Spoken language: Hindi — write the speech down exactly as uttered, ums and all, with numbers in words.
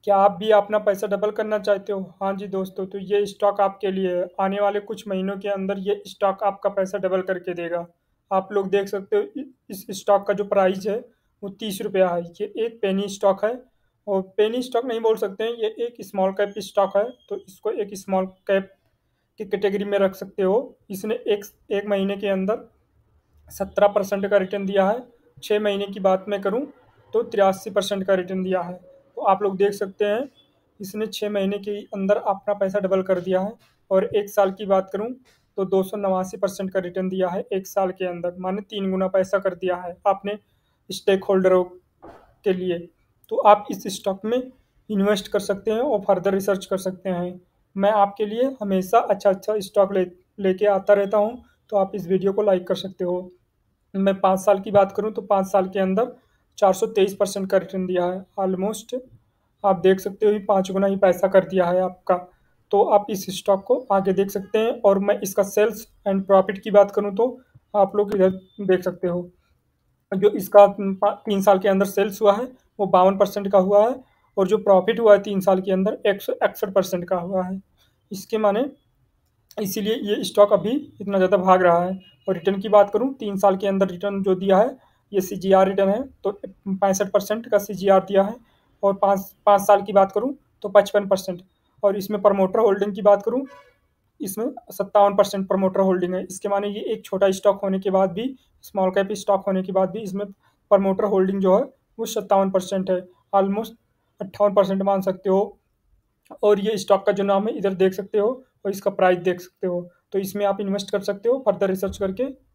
क्या आप भी अपना पैसा डबल करना चाहते हो? हाँ जी दोस्तों, तो ये स्टॉक आपके लिए है। आने वाले कुछ महीनों के अंदर ये स्टॉक आपका पैसा डबल करके देगा। आप लोग देख सकते हो इ- इस स्टॉक का जो प्राइस है वो तीस रुपया है। ये एक पेनी स्टॉक है, और पेनी स्टॉक नहीं बोल सकते हैं, ये एक स्मॉल कैप स्टॉक है। तो इसको एक स्मॉल कैप की कैटेगरी में रख सकते हो। इसने एक एक महीने के अंदर सत्रह परसेंट का रिटर्न दिया है। छः महीने की बात मैं करूँ तो तिरासी परसेंट का रिटर्न दिया है। तो आप लोग देख सकते हैं इसने छः महीने के अंदर अपना पैसा डबल कर दिया है। और एक साल की बात करूँ तो दो सौ नवासी परसेंट का रिटर्न दिया है एक साल के अंदर, माने तीन गुना पैसा कर दिया है आपने स्टेक होल्डरों के लिए। तो आप इस स्टॉक में इन्वेस्ट कर सकते हैं और फर्दर रिसर्च कर सकते हैं। मैं आपके लिए हमेशा अच्छा अच्छा स्टॉक ले लेके आता रहता हूँ। तो आप इस वीडियो को लाइक कर सकते हो। मैं पाँच साल की बात करूँ तो पाँच साल के अंदर चार सौ तेईस परसेंट का रिटर्न दिया है ऑलमोस्ट। आप देख सकते हो ये पाँच गुना ही पैसा कर दिया है आपका। तो आप इस स्टॉक को आगे देख सकते हैं। और मैं इसका सेल्स एंड प्रॉफिट की बात करूँ तो आप लोग इधर देख सकते हो जो इसका पा- तीन साल के अंदर सेल्स हुआ है वो बावन परसेंट का हुआ है। और जो प्रॉफिट हुआ है तीन साल के अंदर एक सौ इकसठ परसेंट का हुआ है। इसके माने इसीलिए ये स्टॉक अभी इतना ज़्यादा भाग रहा है। और रिटर्न की बात करूँ तीन साल के अंदर रिटर्न जो दिया है ये सी जी आर रिटर्न है, तो पैंसठ परसेंट का सी जी आर दिया है। और पाँच पाँच साल की बात करूँ तो पचपन परसेंट। और इसमें प्रमोटर होल्डिंग की बात करूँ, इसमें सत्तावन परसेंट प्रमोटर होल्डिंग है। इसके माने ये एक छोटा स्टॉक होने के बाद भी, स्मॉल कैप स्टॉक होने के बाद भी इसमें प्रमोटर होल्डिंग जो है वो सत्तावन परसेंट है। ऑलमोस्ट अट्ठावन परसेंट मान सकते हो। और ये स्टॉक का जो नाम है इधर देख सकते हो, और इसका प्राइस देख सकते हो। तो इसमें आप इन्वेस्ट कर सकते हो फर्दर रिसर्च करके।